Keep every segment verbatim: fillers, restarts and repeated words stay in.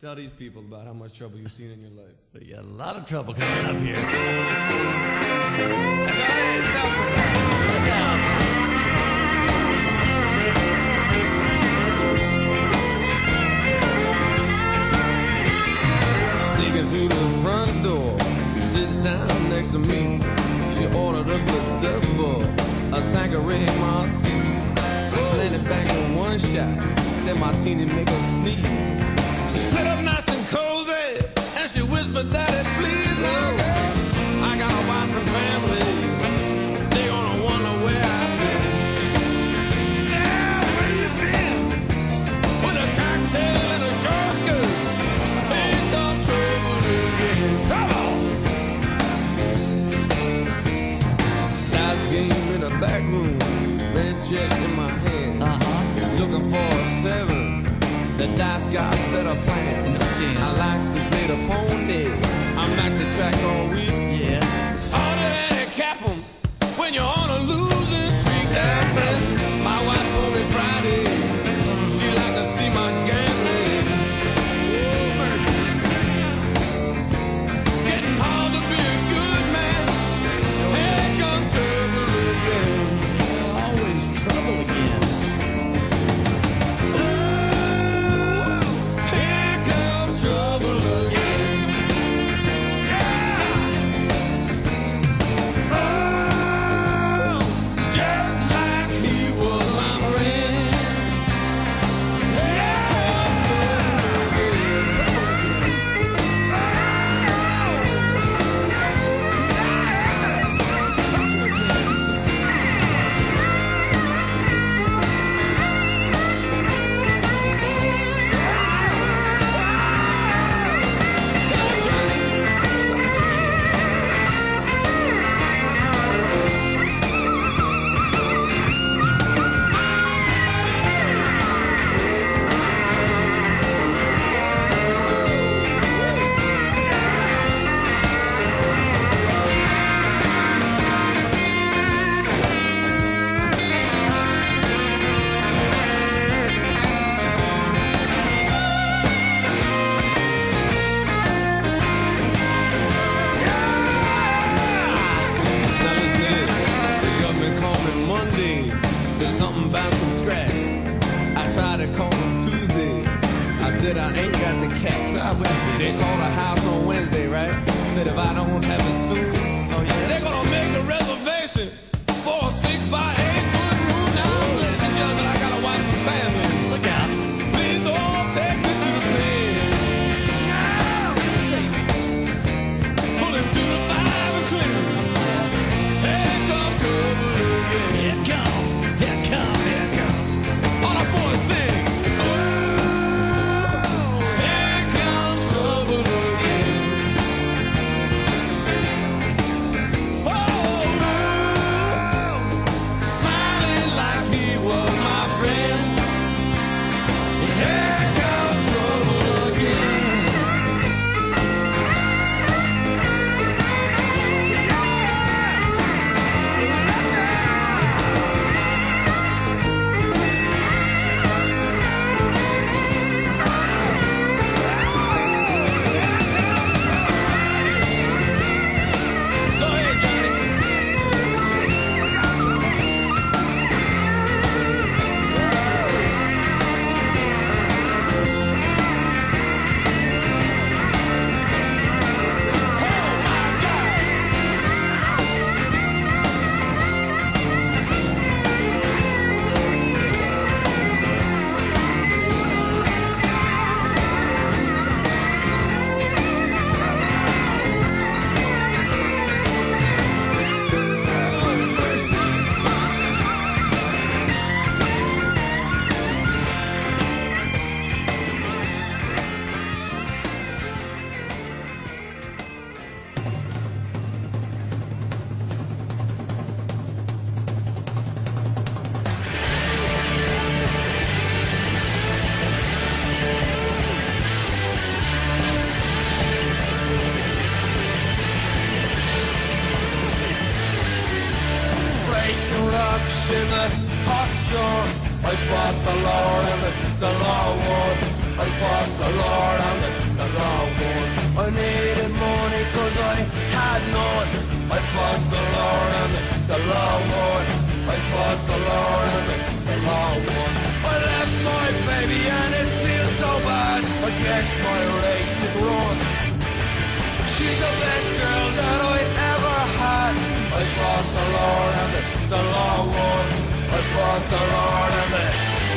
Tell these people about how much trouble you've seen in your life. We got a lot of trouble coming up here. And go ahead, tell them about it. Look out. Sneaking through the front door, sits down next to me. She ordered up a double, a Tanqueray martini. She landed back in one shot, said martini make her sneeze. She split up nice and cozy, and she whispered, "Daddy, please, now, girl, I got a wife and family. They gonna wonder where I've been." Yeah, where you been? With a cocktail and a short skirt, ain't no trouble again. Come on. Dice game in the back room, red check in my hand. Uh-huh. Looking for a seven. The dice got better plans. I like to play the pony. I'm like the track all week. Yeah. Harder than cap 'em when you're on a losing streak. Now, friends, my wife told me Friday she like to see my gambling. Ooh, mercy. Getting hard to be a good man. Here comes trouble again. Always trouble again. Lord and the, the law won. I needed money cause I had none. I fought the Lord and the, the law won. I fought the Lord and the, the law won. I left my baby and it feels so bad. I guess my race is run. She's the best girl that I ever had. I fought the Lord and the, the law won. I fought the Lord and the...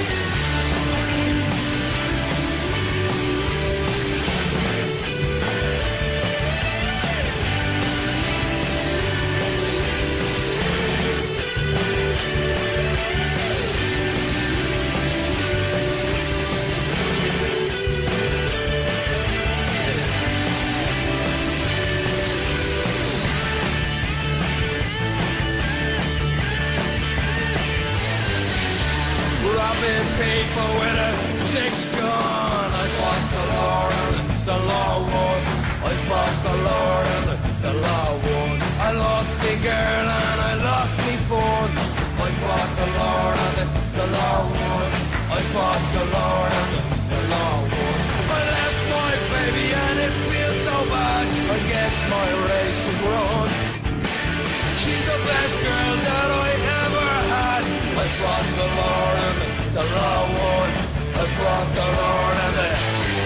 Robbing people with a six gun. I fought the Lord and the law won. I fought the Lord and the, the law won. I lost me girl and I lost me phone. I fought the Lord and the, the law won. I fought the Lord and the, the law won. I left my baby and it feels so bad. I guess my race is run. She's the best girl that I ever had. I fought the Lord and the, the law won. I fought the Lord and the...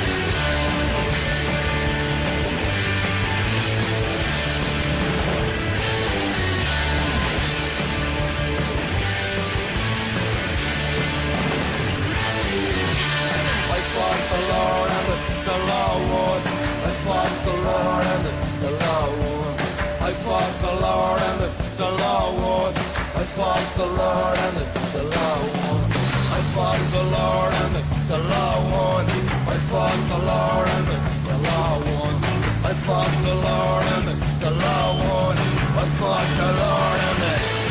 I fought the Lord and the, the law won. I fought the Lord and the, the law won. I fought the Lord and the, the law won. I fought the Lord and the, the law won. I fought the Lord and the, the law won. I fought the Lord and the, the law won. I fought the Lord and the, the law won. I fought the Lord and the...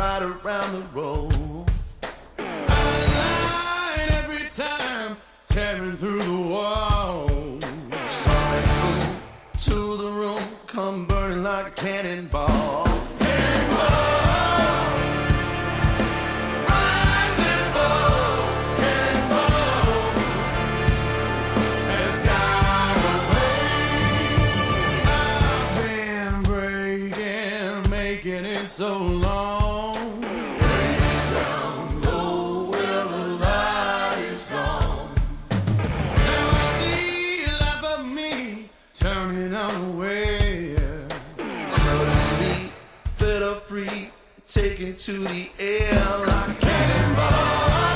right around the road. I line every time, tearing through the wall. Saw it move to the room, come burning like a cannonball. Cannonball! So long, way down low where the light is gone. Now I see life of me turning unaware. Suddenly, fed up free, taken to the air like a cannonball.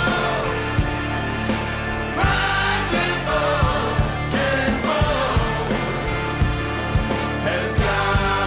Rising up, cannonball has got.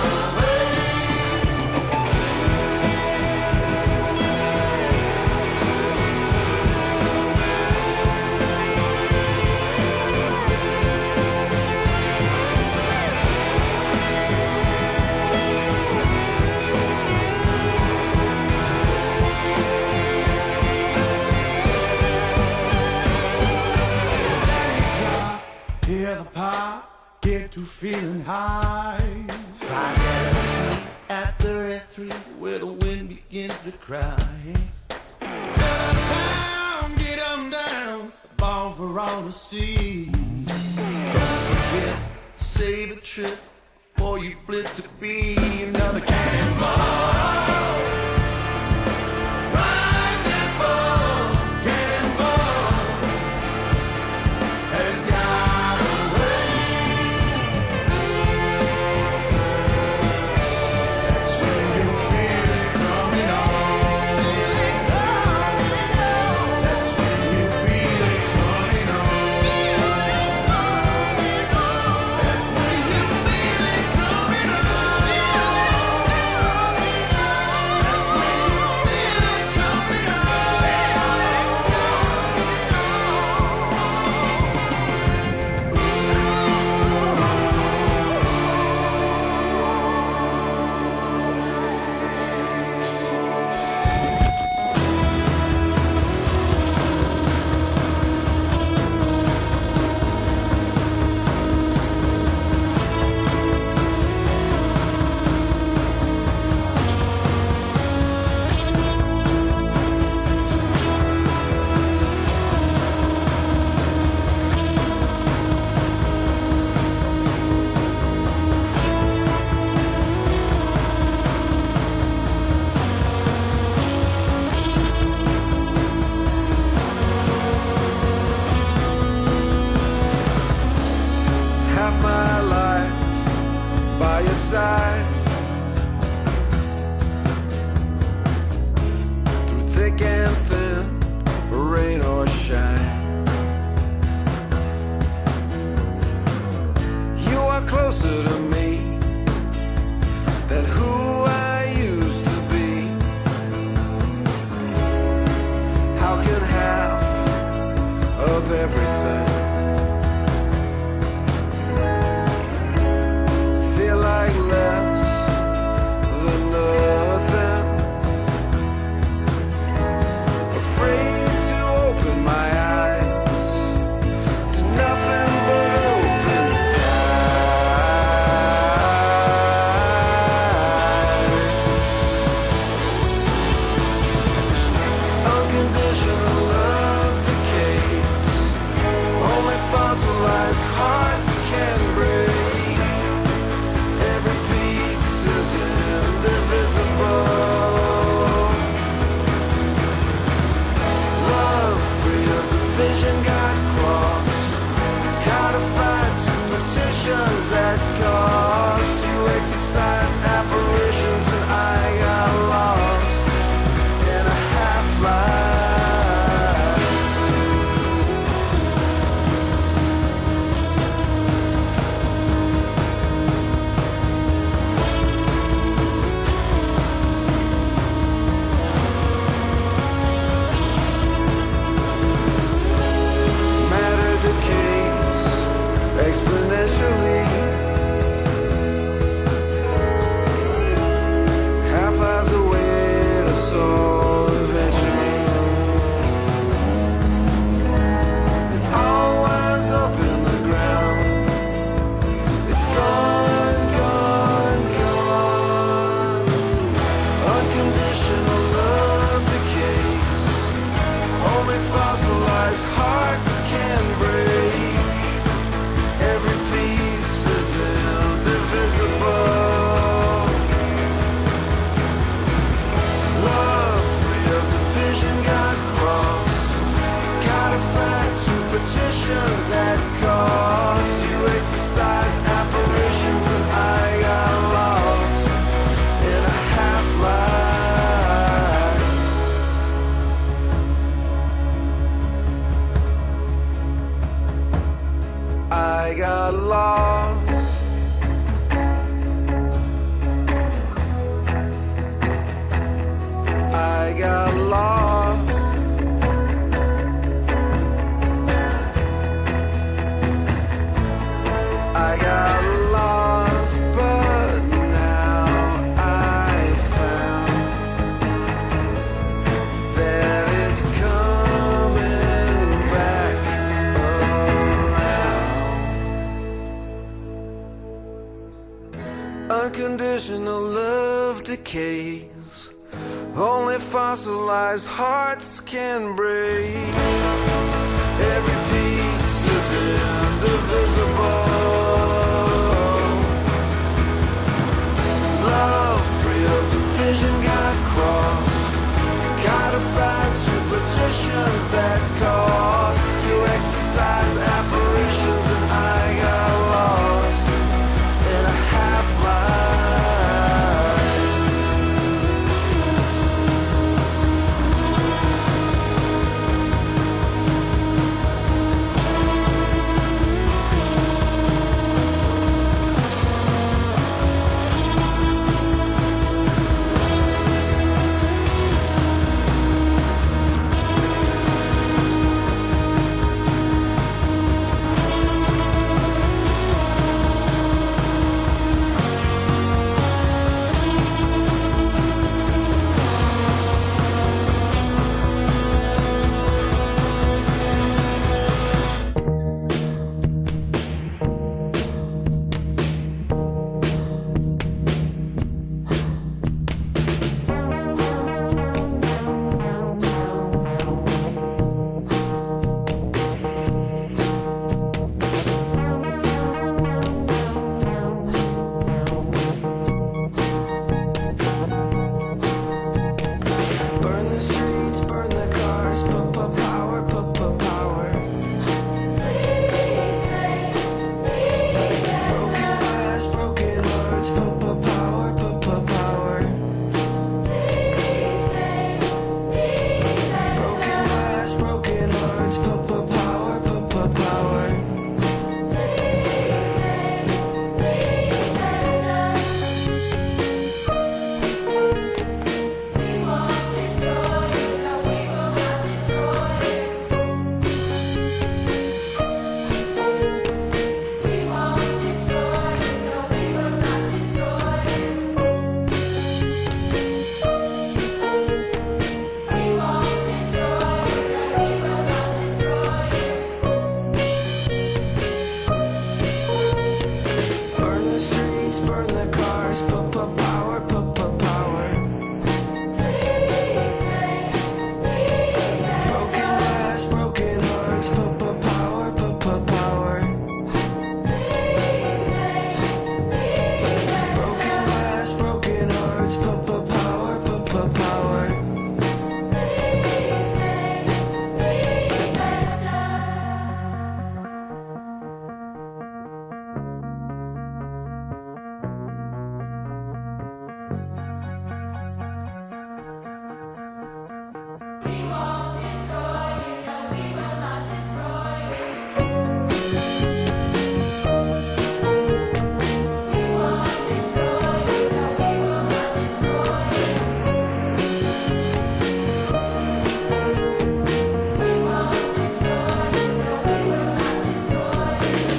Hear the pop, get to feeling high. Finally, at thirty-three, where the wind begins to cry. Get down, get 'em down, ball for all to see. Don't forget, save a trip before you flip to be another cannonball. Rise and fall, cannonball has got. love decays. Only fossilized hearts can break. Every piece is indivisible. Love, free of division, got crossed. Gotta fight two petitions at cost. You exercise apparitions and I got lost in a half-life.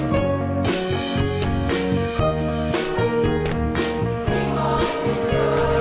Destroy.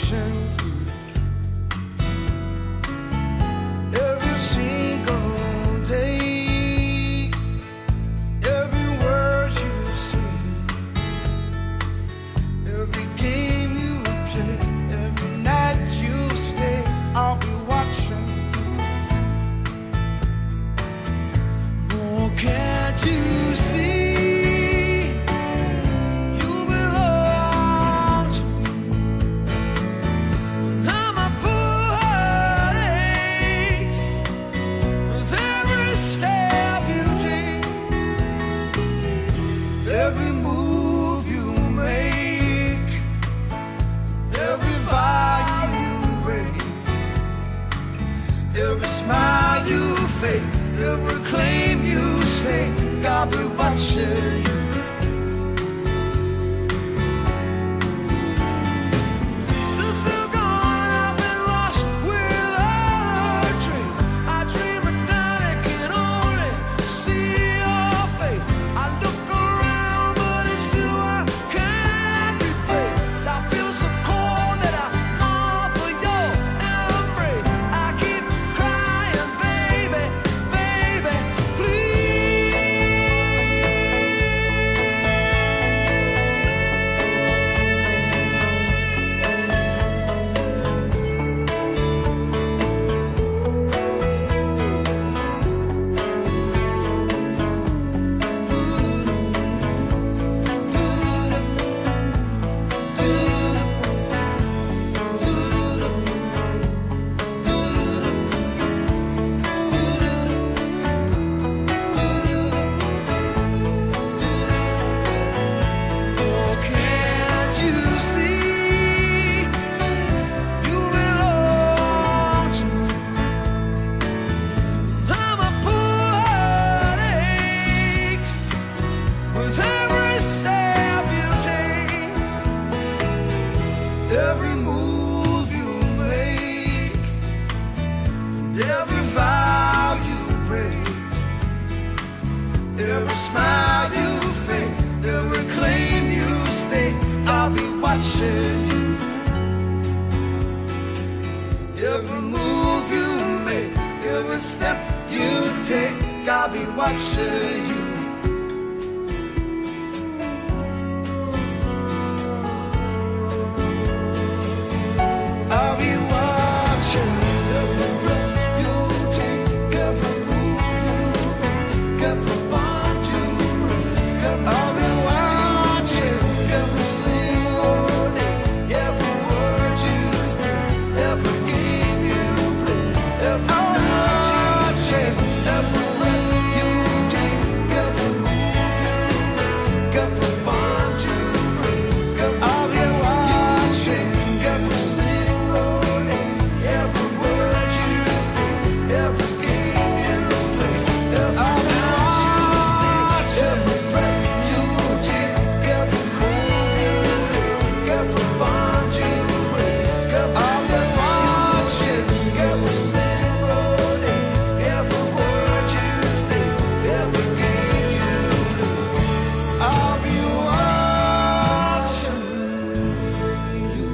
watching you. Every single day, every word you say, every game you play, every night you stay, I'll be watching. Oh, can't you see? Every claim you stay, I'll be watching you. Since you're gone, I've been lost without a trace. I dream at night, I can only see your face. I look around, but it's you I can't replace. I feel so cold that I long for your embrace. I keep crying, baby. Every move you make, every step you take, I'll be watching you. I'll be watching every breath you take, every move you make, every bond you break, every I'll be watching every single day, every word you say, every game you play, every night you say, every breath you take, every move you make, every bond you break, every I'll be watching every single day, every word you say, every game you play, every night you stay, every breath you take, every move you make, every bond you break, every step you take, every single day, every word you say, every game you play, I'll be watching you.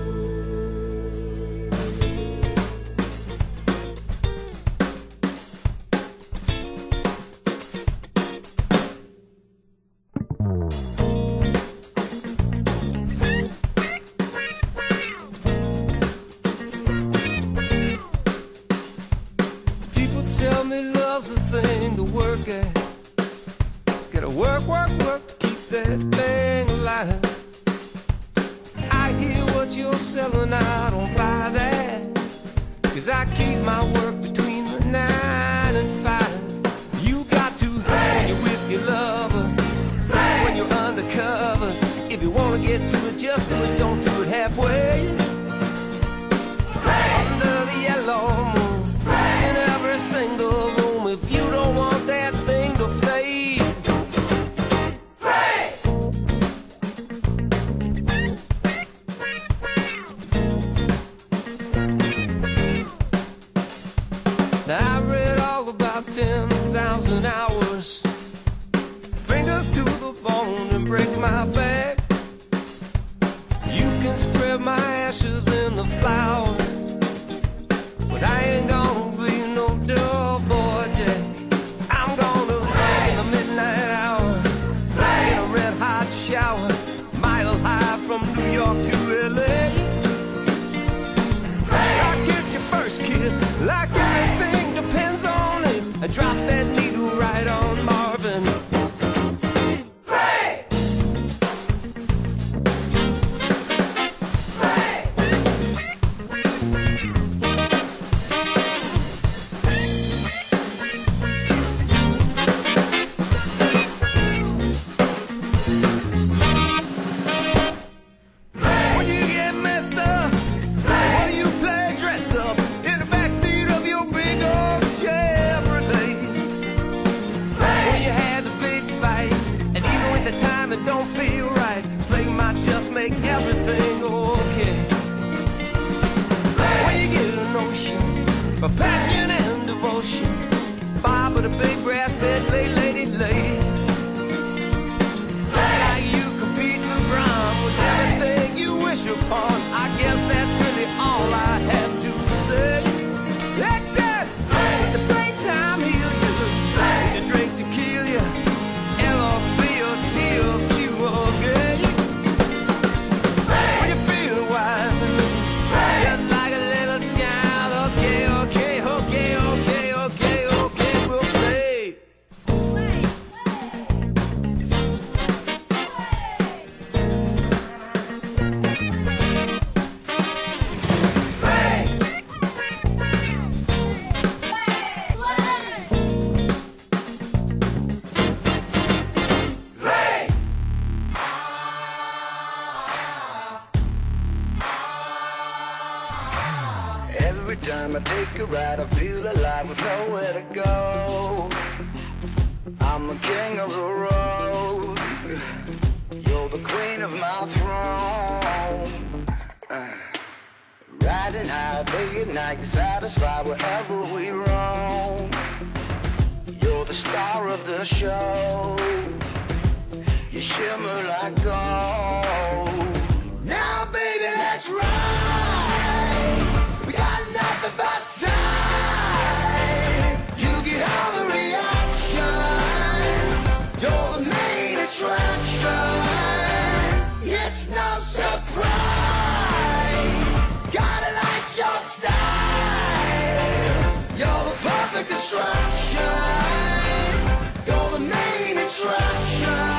People tell me love's a thing to work at. Gotta work, work, work to keep that thing alive. I hear what you're selling, I don't buy that. Cause I keep my work between the nine and five. You got to hang it with your lover when you're undercovers. If you wanna get to it, just do it, don't do it halfway. Under the yellow moon, in every single room, if you don't want that thing to fade. Now I read all about ten thousand hours, fingers to the bone and break my back. You can spread my ashes in Drop that needle right on Marvin. Pray! Pray! When you get messed up, when you play dress up in the backseat of your big old Chevrolet, when you had the big fight, and even with the time it don't feel right, play might just make everything okay. When you get a notion for passion and devotion, Bob with a big brass bed, lay, lady, lay. Now you compete LeBron with everything you wish upon. I guess that's really all I have to say. Except let the playtime heal you, let the drink to kill you, L O V O T O Q, okay? When you feel wild, just like a little child, okay, okay, okay, okay, okay, okay, we'll play. Every time I take a ride, I feel alive with nowhere to go. I'm the king of the road. You're the queen of my throne. Uh, riding high day and night, satisfied wherever we roam. You're the star of the show. You shimmer like gold. Now, baby, let's ride. We got nothing but time. You get all the reaction. You're the main attraction. It's no surprise. Gotta like your style. You're the perfect distraction. You're the main attraction.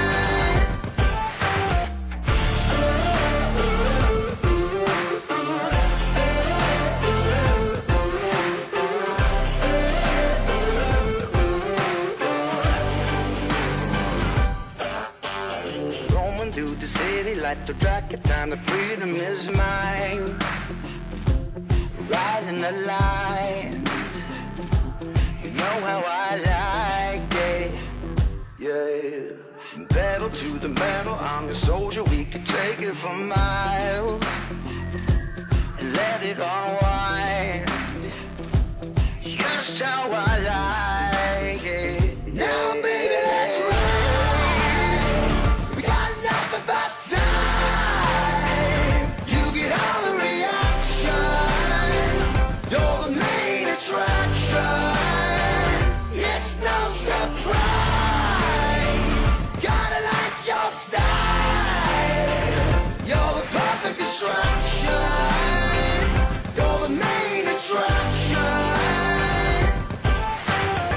Roaming through the city like the track it down, the freedom is mine. Riding the lines, you know how I like it, yeah. Pedal to the metal, I'm your soldier, we can take it for miles. And let it unwind, just how I like it. Now, baby, let's ride. We got nothing but time. You get all the reaction. You're the main attraction. It's no surprise. Gotta like your style. You're the perfect distraction. You're the main attraction.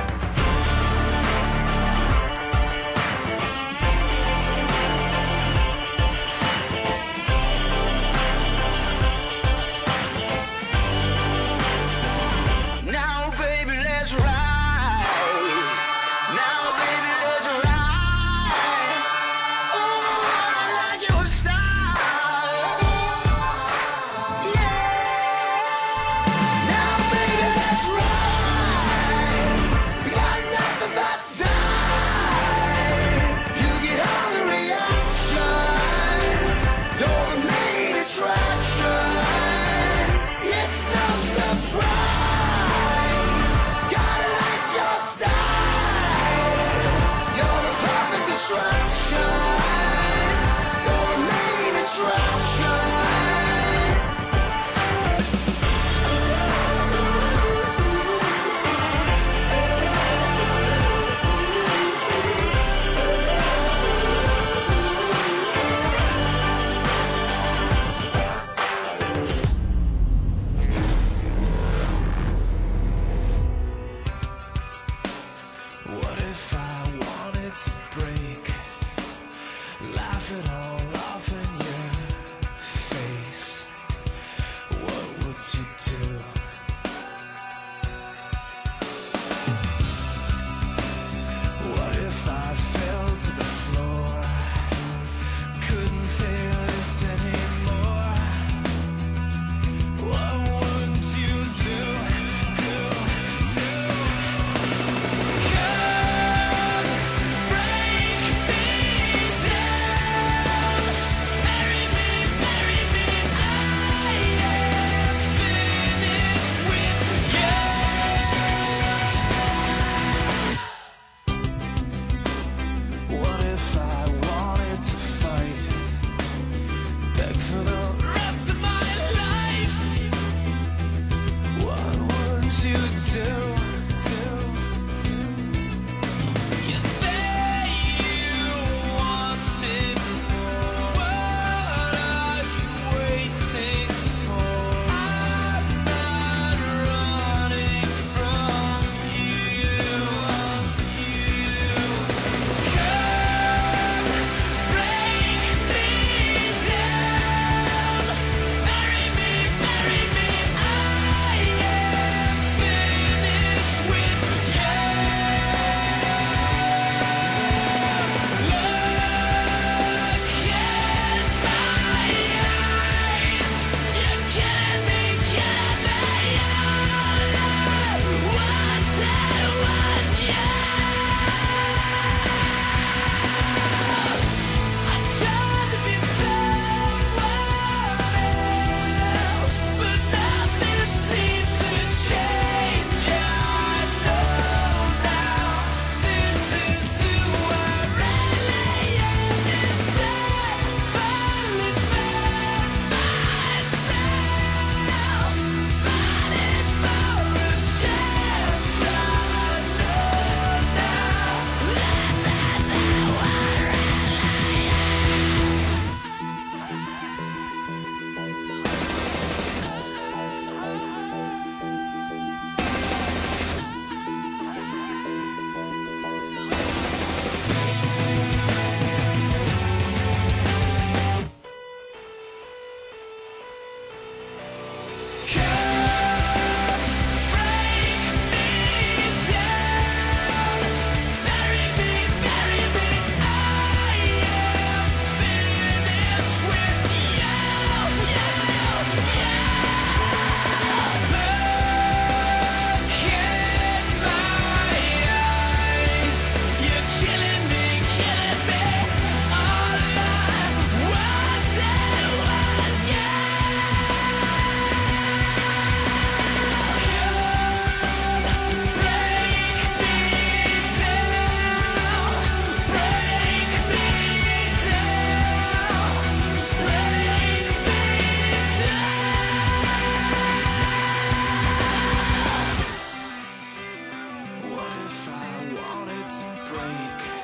What if I wanted to break? Laugh it all off in your face. What would you do? What if I fell to the floor? Couldn't take this anymore. What would you do? Do, do? Come break me down. Marry me, marry me. I am finished with you. What if I wanted to fight? Beg for the rest of my life. What would you do? Do? You say you wanted more. What are you waiting for? I'm not running from you. Come break me down. Marry me, marry me. I am finished with you. Look in my eyes. You're killing me, killing me. All I wanted was you. I tried to be someone else, but nothing seemed to change. I know now this is who I really am inside. Finally found myself, fighting for a chance. I know now this is who I Come break me down. Marry me, marry me. I am finished with you. Look in my eyes. You're killing me, killing me. All I wanted was you. Come break me down. Break me down. Break me down. What if I wanted to break?